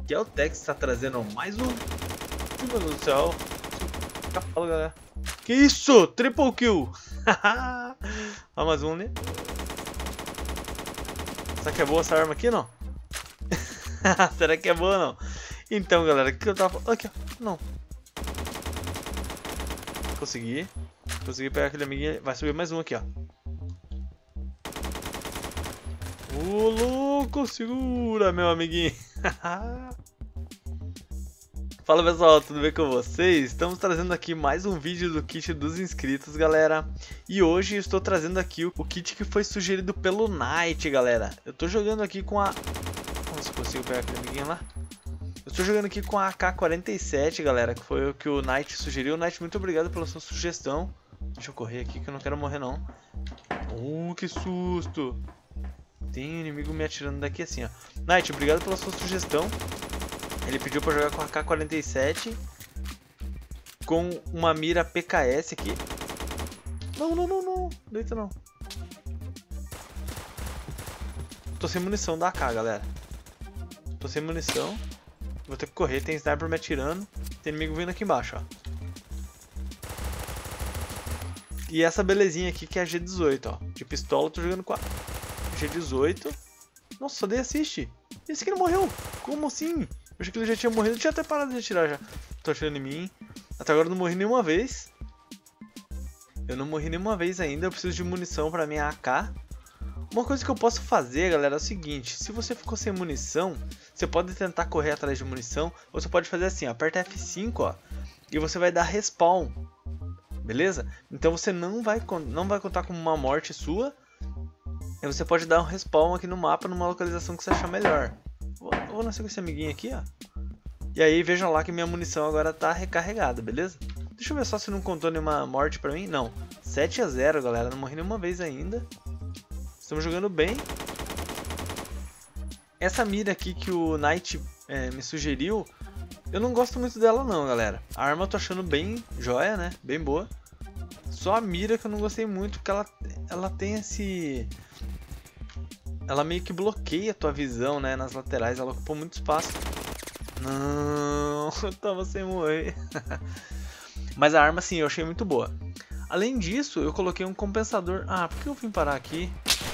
Que é o Tex, está trazendo mais um. Meu Deus do céu. Fala, galera. Que isso? Triple kill. Ah, mais um ali. Será que é boa essa arma aqui, não? Será que é boa, não? Então, galera, o que eu tava falando? Aqui, ó. Não. Consegui. Consegui pegar aquele amiguinho. Vai subir mais um aqui, ó. Ô, louco, segura, meu amiguinho. Fala, pessoal, tudo bem com vocês? Estamos trazendo aqui mais um vídeo do kit dos inscritos, galera. E hoje eu estou trazendo aqui o kit que foi sugerido pelo Knight, galera. Eu tô jogando aqui com a... Vamos ver se eu consigo pegar aquele amiguinho lá. Eu estou jogando aqui com a AK-47, galera, que foi o que o Knight sugeriu. Knight, muito obrigado pela sua sugestão. Deixa eu correr aqui que eu não quero morrer, não. Que susto! Tem um inimigo me atirando daqui assim, ó. Knight, obrigado pela sua sugestão. Ele pediu pra jogar com a AK-47 com uma mira PKS aqui. Não. Deita não. Tô sem munição da AK, galera. Tô sem munição. Vou ter que correr. Tem sniper me atirando. Tem inimigo vindo aqui embaixo, ó. E essa belezinha aqui que é a G18, ó. De pistola, tô jogando com a G18. Nossa, só dei assist. Esse aqui não morreu. Como assim? Eu achei que ele já tinha morrido. Eu tinha até parado de atirar já. Tô atirando em mim. Até agora eu não morri nenhuma vez. Eu não morri nenhuma vez ainda. Eu preciso de munição pra minha AK. Uma coisa que eu posso fazer, galera, é o seguinte. Se você ficou sem munição, você pode tentar correr atrás de munição. Ou você pode fazer assim, ó, aperta F5, ó. E você vai dar respawn. Beleza? Então você não vai contar como uma morte sua. E você pode dar um respawn aqui no mapa, numa localização que você achar melhor. Vou nascer com esse amiguinho aqui, ó. E aí vejam lá que minha munição agora tá recarregada, beleza? Deixa eu ver só se não contou nenhuma morte pra mim. Não, 7-0, galera, não morri nenhuma vez ainda. Estamos jogando bem. Essa mira aqui que o Knight me sugeriu, eu não gosto muito dela não, galera. A arma eu tô achando bem joia, né? Bem boa. Só a mira que eu não gostei muito, porque ela tem esse... Ela meio que bloqueia a tua visão, né? Nas laterais, ela ocupa muito espaço. Não, eu tava sem morrer. Mas a arma, sim, eu achei muito boa. Além disso, eu coloquei um compensador. Ah, por que eu vim parar aqui?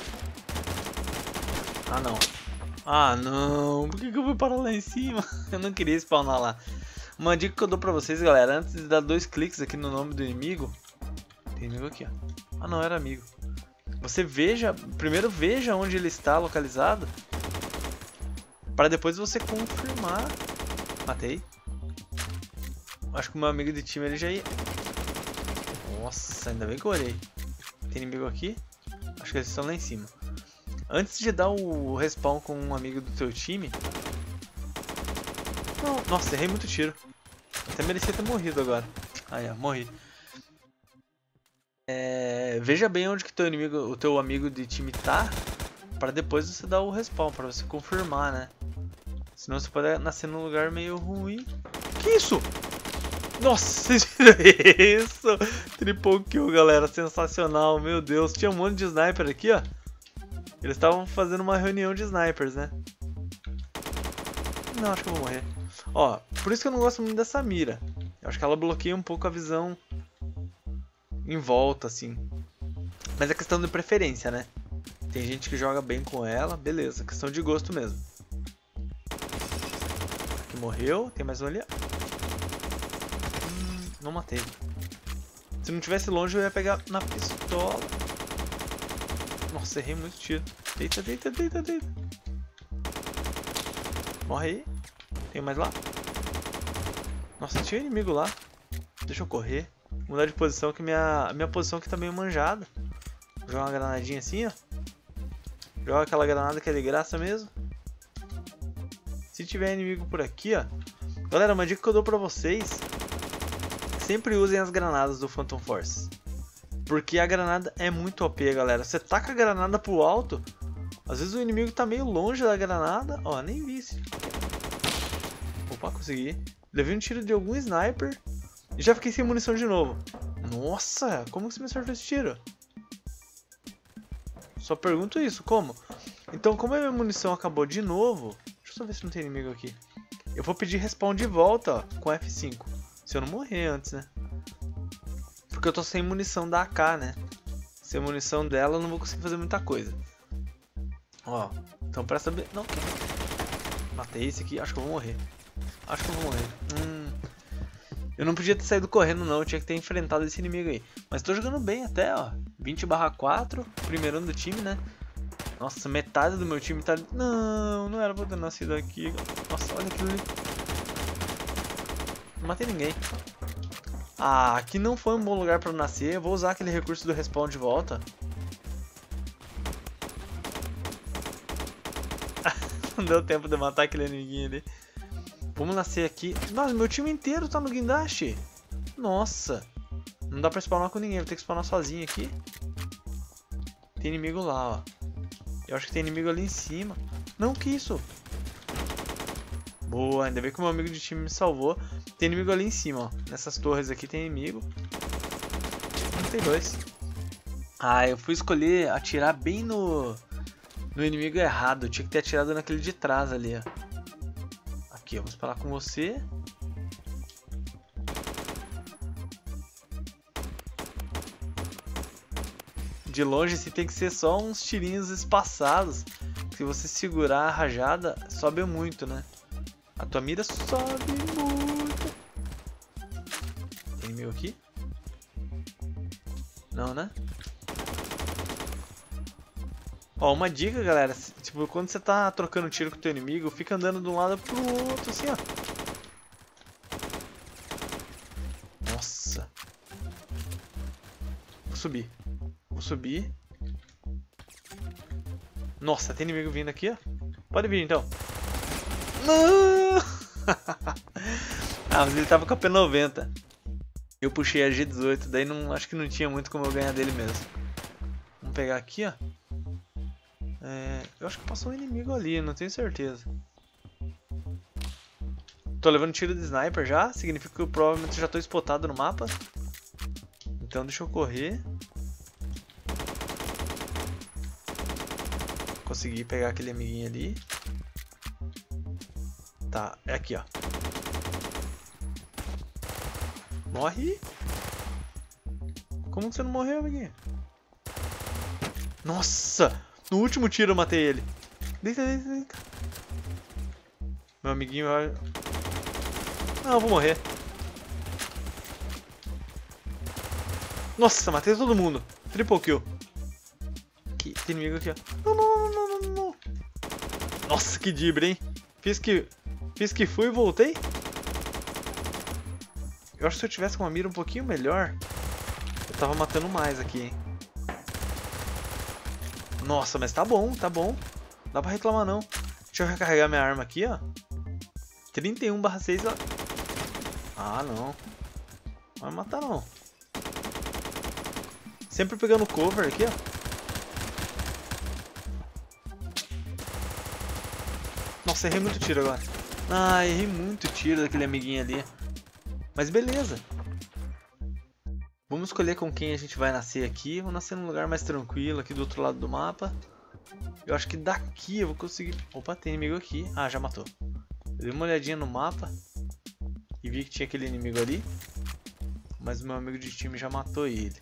Ah, não. Por que eu fui parar lá em cima? Eu não queria spawnar lá. Uma dica que eu dou pra vocês, galera. Antes de dar 2 cliques aqui no nome do inimigo. Tem inimigo aqui, ó. Ah, não, era amigo. Você veja, primeiro veja onde ele está localizado, para depois você confirmar. Matei. Acho que o meu amigo de time ele já ia. Nossa, ainda bem que eu olhei. Tem inimigo aqui? Acho que eles estão lá em cima. Antes de dar o respawn com um amigo do teu time. Não, nossa, errei muito tiro. Até merecia ter morrido agora. Aí, ó, morri. Veja bem onde que o teu amigo de time tá, para depois você dar o respawn, para você confirmar, né? Senão você pode nascer num lugar meio ruim. Que isso? Nossa, vocês viram isso? Triple kill, galera, sensacional, meu Deus. Tinha um monte de sniper aqui, ó. Eles estavam fazendo uma reunião de snipers, né? Não, acho que eu vou morrer. Ó, por isso que eu não gosto muito dessa mira. Eu acho que ela bloqueia um pouco a visão em volta, assim. Mas é questão de preferência, né? Tem gente que joga bem com ela, beleza, questão de gosto mesmo. Aqui morreu, tem mais um ali. Não matei. Se não tivesse longe eu ia pegar na pistola. Nossa, errei muito tiro. Deita. Morre aí. Tem mais lá? Nossa, tinha inimigo lá. Deixa eu correr. Mudar de posição, que minha posição aqui tá meio manjada. Joga uma granadinha assim, ó. Joga aquela granada que é de graça mesmo. Se tiver inimigo por aqui, ó. Galera, uma dica que eu dou pra vocês. Sempre usem as granadas do Phantom Force. Porque a granada é muito OP, galera. Você taca a granada pro alto. Às vezes o inimigo tá meio longe da granada. Ó, nem vi isso. Opa, consegui. Levei um tiro de algum sniper. E já fiquei sem munição de novo. Nossa, como que você me acertou esse tiro? Só pergunto isso, como? Então, como a minha munição acabou de novo... Deixa eu só ver se não tem inimigo aqui. Eu vou pedir respawn de volta, ó, com F5. Se eu não morrer antes, né? Porque eu tô sem munição da AK, né? Sem munição dela eu não vou conseguir fazer muita coisa. Ó, então presta bem... Não, matei esse aqui, acho que eu vou morrer. Acho que eu vou morrer. Eu não podia ter saído correndo não, eu tinha que ter enfrentado esse inimigo aí. Mas tô jogando bem até, ó. 20/4, primeiro ano do time, né? Nossa, metade do meu time tá... Não era pra eu ter nascido aqui. Nossa, olha aquilo ali. Não matei ninguém. Ah, aqui não foi um bom lugar pra eu nascer. Eu vou usar aquele recurso do respawn de volta. Não deu tempo de matar aquele inimiguinho ali. Vamos nascer aqui. Nossa, meu time inteiro tá no guindaste. Nossa. Não dá pra spawnar com ninguém. Vou ter que spawnar sozinho aqui. Tem inimigo lá, ó. Eu acho que tem inimigo ali em cima. Não, que isso? Boa, ainda bem que o meu amigo de time me salvou. Tem inimigo ali em cima, ó. Nessas torres aqui tem inimigo. Tem dois. Ah, eu fui escolher atirar bem no inimigo errado. Eu tinha que ter atirado naquele de trás ali, ó. Aqui, eu vou falar com você. De longe esse tem que ser só uns tirinhos espaçados. Se você segurar a rajada, sobe muito, né? A tua mira sobe muito. Tem inimigo aqui? Não, né? Ó, uma dica, galera. Tipo, quando você tá trocando tiro com o teu inimigo, fica andando de um lado pro outro, assim, ó. Nossa. Vou subir. Vou subir. Nossa, tem inimigo vindo aqui, ó. Pode vir, então. Não! Ah, mas ele tava com a P90. Eu puxei a G18, daí não, acho que não tinha muito como eu ganhar dele mesmo. Vamos pegar aqui, ó. Eu acho que passou um inimigo ali, não tenho certeza. Tô levando tiro de sniper já, significa que eu provavelmente já tô spotado no mapa. Então deixa eu correr. Consegui pegar aquele amiguinho ali. Tá, é aqui, ó. Morre! Como que você não morreu, amiguinho? Nossa! No último tiro eu matei ele. Deita. Meu amiguinho vai... Não, eu vou morrer. Nossa, matei todo mundo. Triple kill. Aqui, tem inimigo aqui, ó. Não. Nossa, que dibre, hein? Fiz que fui e voltei. Eu acho que se eu tivesse com uma mira um pouquinho melhor, eu tava matando mais aqui, hein? Nossa, mas tá bom. Não dá pra reclamar, não. Deixa eu recarregar minha arma aqui, ó. 31/6, ó. Ah, não. Não vai matar, não. Sempre pegando cover aqui, ó. Nossa, errei muito tiro agora. Ah, errei muito tiro daquele amiguinho ali. Mas beleza. Vamos escolher com quem a gente vai nascer aqui. Vou nascer num lugar mais tranquilo, aqui do outro lado do mapa. Eu acho que daqui eu vou conseguir... Opa, tem inimigo aqui. Ah, já matou. Eu dei uma olhadinha no mapa e vi que tinha aquele inimigo ali. Mas o meu amigo de time já matou ele.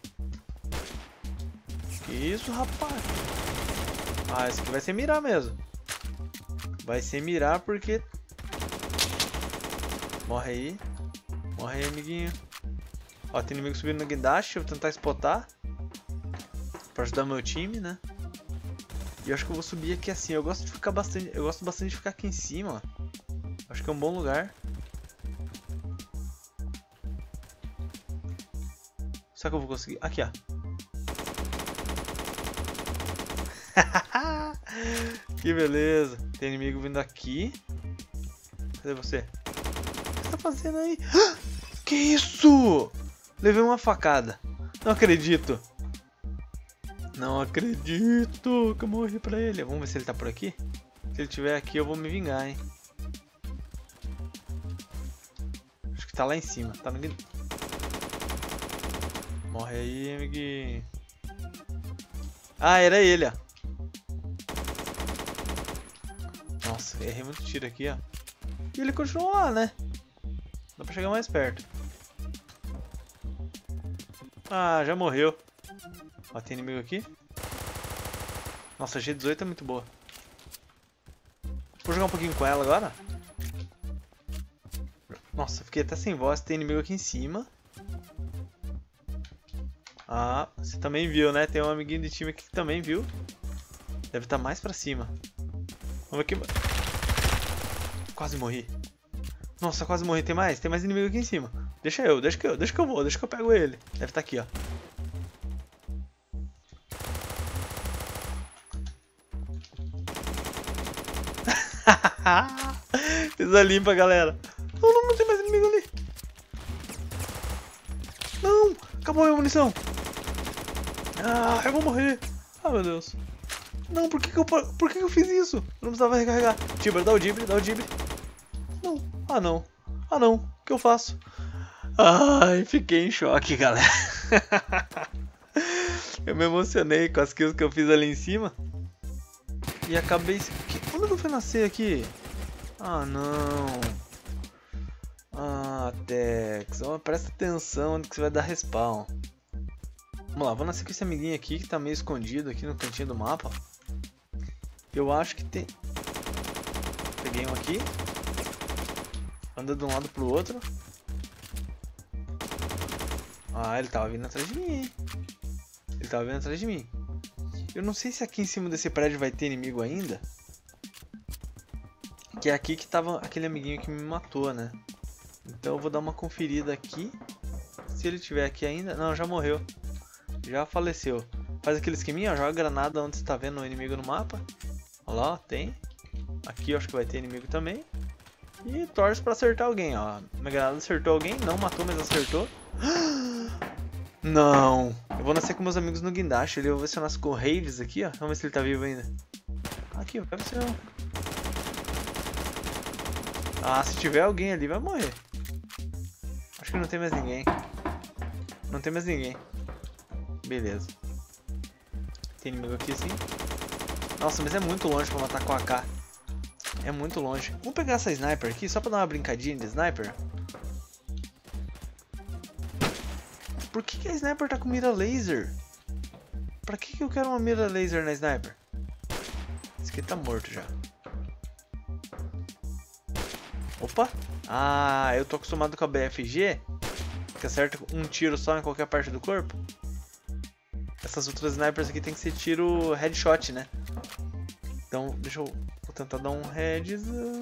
Que isso, rapaz? Ah, esse aqui vai ser mirar mesmo. Vai ser mirar porque... Morre aí. Morre aí, amiguinho. Ó, tem inimigo subindo no guindaste. Eu vou tentar spotar pra ajudar meu time, né? E eu acho que eu vou subir aqui assim. Eu gosto bastante de ficar aqui em cima, ó. Acho que é um bom lugar. Será que eu vou conseguir? Aqui, ó. Que beleza. Tem inimigo vindo aqui. Cadê você? O que você tá fazendo aí? Que isso? Levei uma facada. Não acredito. Não acredito que eu morri pra ele. Vamos ver se ele tá por aqui. Se ele estiver aqui eu vou me vingar, hein. Acho que tá lá em cima. Tá no... Morre aí, amiguinho. Ah, era ele, ó. Nossa, errei muito tiro aqui, ó. E ele continuou lá, né? Dá pra chegar mais perto. Ah, já morreu. Ó, tem inimigo aqui. Nossa, a G18 é muito boa. Vou jogar um pouquinho com ela agora. Nossa, fiquei até sem voz. Tem inimigo aqui em cima. Ah, você também viu, né? Tem um amiguinho de time aqui que também viu. Deve estar mais pra cima. Vamos aqui. Quase morri. Nossa, quase morri. Tem mais inimigo aqui em cima. Deixa que eu pego ele. Deve estar aqui, ó. Fiz a limpa, galera. Não tem mais inimigo ali. Não, acabou a minha munição. Ah, eu vou morrer. Ah, meu Deus. Não, por que eu fiz isso? Eu não precisava recarregar. Tibra, dá o dibre. Não. Ah, não. O que eu faço? Ai, fiquei em choque, galera. Eu me emocionei com as kills que eu fiz ali em cima. E acabei... Como que eu fui nascer aqui? Ah, não. Ah, Tex. Oh, presta atenção onde que você vai dar respawn. Vamos lá, vou nascer com esse amiguinho aqui que tá meio escondido aqui no cantinho do mapa. Eu acho que tem... Peguei um aqui. Anda de um lado pro outro. Ah, ele tava vindo atrás de mim. Eu não sei se aqui em cima desse prédio vai ter inimigo ainda. Que é aqui que tava aquele amiguinho que me matou, né? Então eu vou dar uma conferida aqui. Se ele tiver aqui ainda... Não, já morreu. Já faleceu. Faz aquele esqueminha, ó, joga granada onde você tá vendo o inimigo no mapa. Olha lá, ó, tem. Aqui eu acho que vai ter inimigo também. E torce pra acertar alguém, ó. Minha granada acertou alguém, não matou, mas acertou. Não! Eu vou nascer com meus amigos no guindaste. Eu vou ver se eu nasço com o Raves aqui, ó. Vamos ver se ele tá vivo ainda. Aqui, ó, quero ser eu. Ah, se tiver alguém ali vai morrer. Acho que não tem mais ninguém. Beleza. Tem inimigo aqui sim. Nossa, mas é muito longe pra matar com a AK. É muito longe. Vamos pegar essa sniper aqui só pra dar uma brincadinha de sniper. Por que a sniper tá com mira laser? Pra que eu quero uma mira laser na sniper? Esse aqui tá morto já. Opa! Ah, eu tô acostumado com a BFG, que acerta um tiro só em qualquer parte do corpo. Essas outras snipers aqui tem que ser tiro headshot, né? Então, deixa eu... Vou tentar dar um headzão.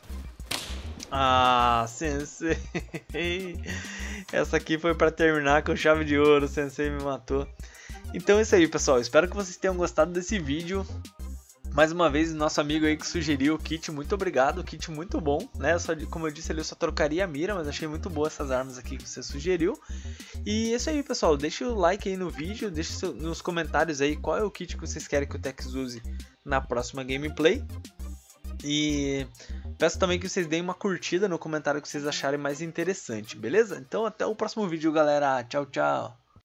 Ah, sensei! Essa aqui foi pra terminar com chave de ouro, o sensei me matou. Então é isso aí, pessoal. Espero que vocês tenham gostado desse vídeo. Mais uma vez, nosso amigo aí que sugeriu o kit, muito obrigado, o kit muito bom, né? Como eu disse ali, eu só trocaria a mira, mas achei muito boa essas armas aqui que você sugeriu. E é isso aí, pessoal, deixa o like aí no vídeo, deixa nos comentários aí qual é o kit que vocês querem que o Tex use na próxima gameplay. E peço também que vocês deem uma curtida no comentário que vocês acharem mais interessante, beleza? Então até o próximo vídeo, galera, tchau, tchau!